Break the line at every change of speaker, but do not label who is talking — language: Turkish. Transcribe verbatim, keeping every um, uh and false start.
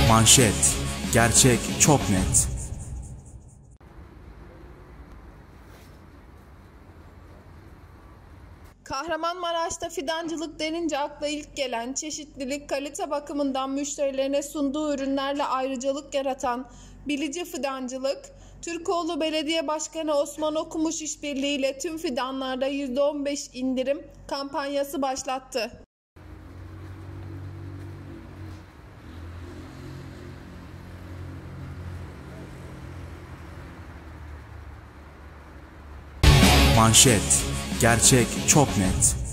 Manşet, gerçek çok net.
Kahramanmaraş'ta fidancılık denince akla ilk gelen, çeşitlilik, kalite bakımından müşterilerine sunduğu ürünlerle ayrıcalık yaratan Bilici Fidancılık, Türkoğlu Belediye Başkanı Osman Okumuş işbirliğiyle tüm fidanlarda yüzde on beş indirim kampanyası başlattı.
Manşet, gerçek çok net.